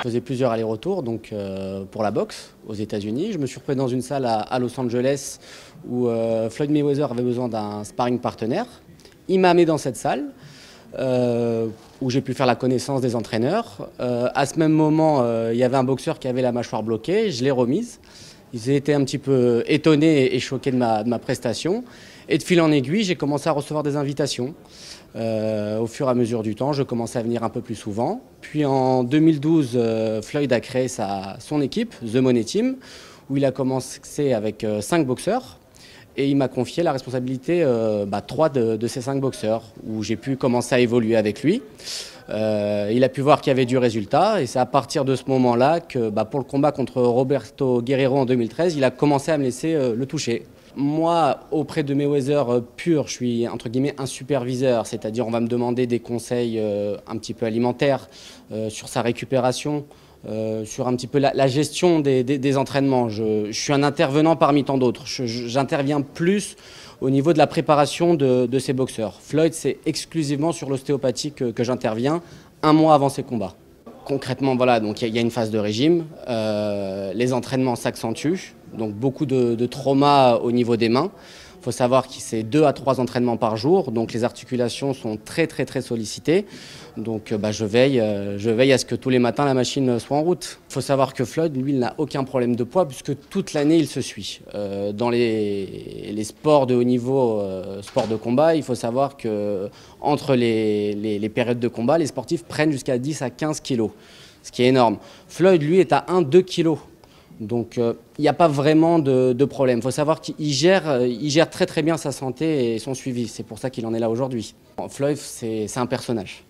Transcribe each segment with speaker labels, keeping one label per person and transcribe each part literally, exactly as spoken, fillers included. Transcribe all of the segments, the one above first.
Speaker 1: Je faisais plusieurs allers-retours donc, euh, pour la boxe aux États-Unis. Je me suis retrouvé dans une salle à, à Los Angeles où euh, Floyd Mayweather avait besoin d'un sparring partenaire. Il m'a amené dans cette salle euh, où j'ai pu faire la connaissance des entraîneurs. Euh, à ce même moment, euh, il y avait un boxeur qui avait la mâchoire bloquée. Je l'ai remise. Ils étaient un petit peu étonnés et choqués de ma, de ma prestation. Et de fil en aiguille, j'ai commencé à recevoir des invitations. Euh, au fur et à mesure du temps, je commençais à venir un peu plus souvent. Puis en deux mille douze, euh, Floyd a créé sa, son équipe, The Money Team, où il a commencé avec euh, cinq boxeurs. Et il m'a confié la responsabilité euh, bah, trois de, de ces cinq boxeurs, où j'ai pu commencer à évoluer avec lui. Euh, il a pu voir qu'il y avait du résultat et c'est à partir de ce moment-là que bah, pour le combat contre Roberto Guerrero en deux mille treize, il a commencé à me laisser euh, le toucher. Moi, auprès de Mayweather euh, pur, je suis entre guillemets un superviseur, c'est-à-dire on va me demander des conseils euh, un petit peu alimentaires euh, sur sa récupération, euh, sur un petit peu la, la gestion des, des, des entraînements. Je, je suis un intervenant parmi tant d'autres. J'interviens plus au niveau de la préparation de, de ces boxeurs. Floyd, c'est exclusivement sur l'ostéopathie que, que j'interviens un mois avant ses combats. Concrètement, voilà, donc il y, y a une phase de régime, euh, les entraînements s'accentuent, donc beaucoup de, de traumas au niveau des mains. Il faut savoir que c'est deux à trois entraînements par jour, donc les articulations sont très très très sollicitées. Donc bah, je, veille, euh, je veille à ce que tous les matins la machine soit en route. Il faut savoir que Floyd, lui, il n'a aucun problème de poids puisque toute l'année il se suit. Euh, dans les, les sports de haut niveau, euh, sports de combat, il faut savoir que entre les, les, les périodes de combat, les sportifs prennent jusqu'à dix à quinze kilos, ce qui est énorme. Floyd, lui, est à un à deux kilos. Donc il euh, n'y a pas vraiment de, de problème. Il faut savoir qu'il gère, euh, il gère très très bien sa santé et son suivi. C'est pour ça qu'il en est là aujourd'hui. Floyd, c'est un personnage.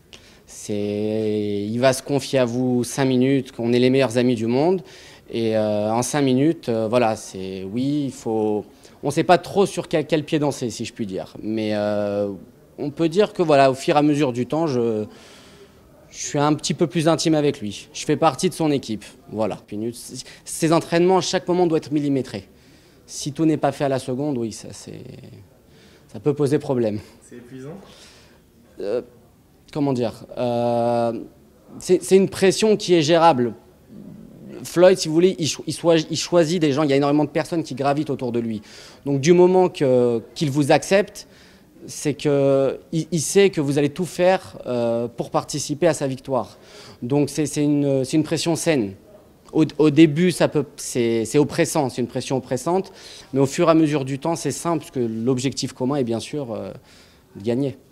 Speaker 1: Il va se confier à vous cinq minutes, qu'on est les meilleurs amis du monde. Et euh, en cinq minutes, euh, voilà, c'est oui, il faut. On ne sait pas trop sur quel, quel pied danser, si je puis dire. Mais euh, on peut dire que voilà, au fur et à mesure du temps, je. Je suis un petit peu plus intime avec lui. Je fais partie de son équipe. Voilà. Ces entraînements, à chaque moment, doit être millimétré. Si tout n'est pas fait à la seconde, oui, ça, ça peut poser problème.
Speaker 2: C'est épuisant
Speaker 1: euh, Comment dire euh, C'est une pression qui est gérable. Floyd, si vous voulez, il, cho il, il choisit des gens. Il y a énormément de personnes qui gravitent autour de lui. Donc, du moment que, qu'il vous accepte, c'est qu'il il sait que vous allez tout faire euh, pour participer à sa victoire. Donc c'est une, une pression saine. Au, au début, c'est oppressant, c'est une pression oppressante, mais au fur et à mesure du temps, c'est simple, parce que l'objectif commun est bien sûr euh, de gagner.